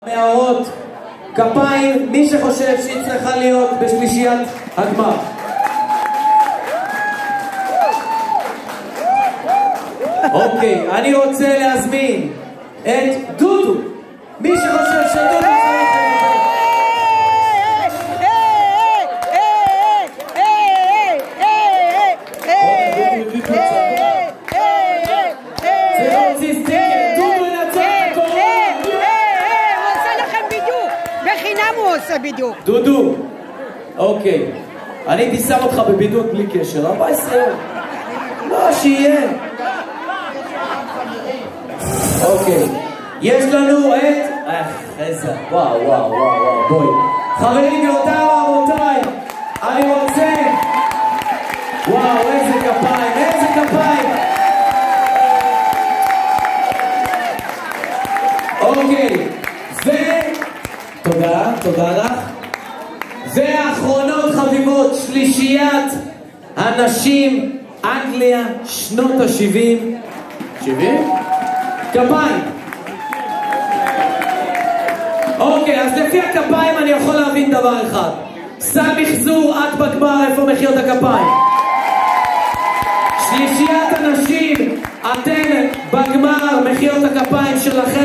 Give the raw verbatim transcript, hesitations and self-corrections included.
מערות כפיים, מי שחושב שהיא צריכה להיות בשלישיית הגמר. אוקיי, אני רוצה להזמין את דודו. מי שחושב שדודו צריך בדיוק. דודו, אוקיי, אני הייתי שם אותך בבידוד בלי קשר, ארבע עשרה יום. לא, שיהיה. אוקיי, יש לנו את... איך, איזה... וואו, וואו, וואו, וואו, בואי. חברים, גבירותיי ורבותיי, אני רוצה... וואו, איזה כפיים, איזה כפיים. אוקיי, ו... תודה, תודה לך. ואחרונות חביבות, שלישיית הנשים, אנגליה, שנות ה-שבעים. שבעים? כפיים. אוקיי, אז לפי הכפיים אני יכול להבין דבר אחד. סל מחזור, את בגמר, איפה מחיאות הכפיים? שלישיית הנשים, אתם בגמר, מחיאות הכפיים שלכם.